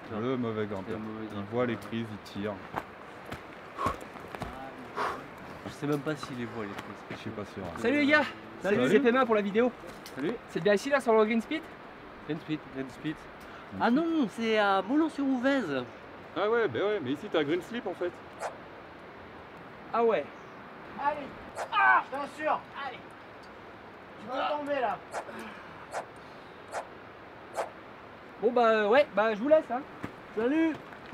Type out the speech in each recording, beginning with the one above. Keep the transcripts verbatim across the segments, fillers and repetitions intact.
Le mauvais grimpeur. Le mauvais Il grimpeur. voit les prises, il tire. Je sais même pas s'il les voit les prises. Je suis pas sûr. Salut les gars. Salut, Salut. c'est P M A pour la vidéo. Salut. C'est bien ici là sur le Green Speed? Green Speed, Green Speed. Ah non, c'est à Moulin-sur-Ouvèze. Ah ouais, bah ouais, mais ici t'as Green Slip en fait. Ah ouais. Allez. Ah, je t'assure. Allez. Tu peux tomber là. Bon bah ouais, bah je vous laisse hein. Salut.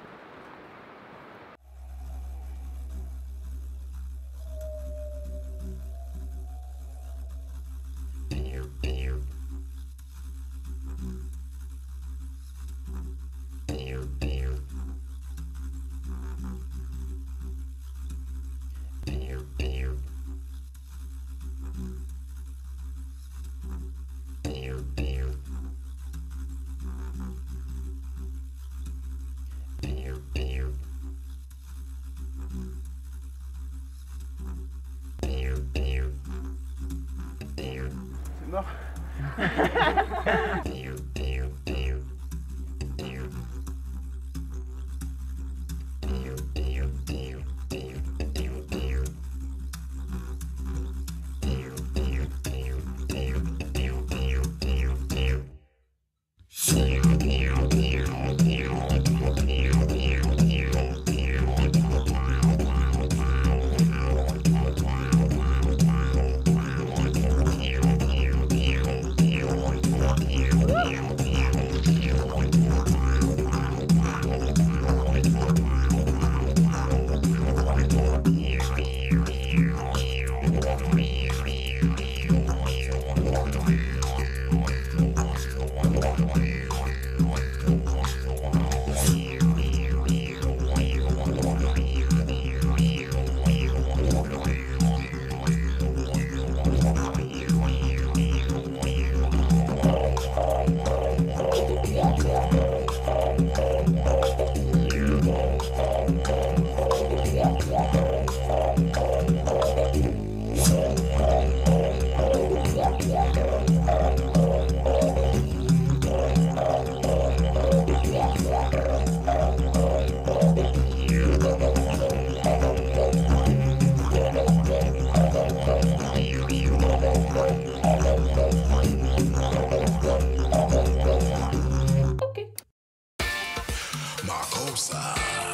C'est mort. Makosa,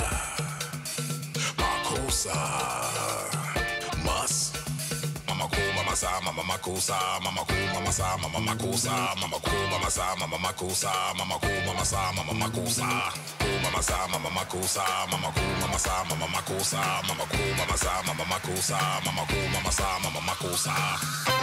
Makosa, Mas, Mama Ko, Mama Sa, Mama Makosa, Mama Ko, Mama Sa, Mama Makosa, Mama Ko, Mama Sa, Mama Makosa, Mama Ko, Mama Sa, Mama Makosa, Ko, Mama Sa, Mama Makosa, Mama Ko, Mama Sa, Mama Makosa, Mama Ko, Mama Sa, Mama Makosa, Mama Ko, Mama Sa, Mama Makosa.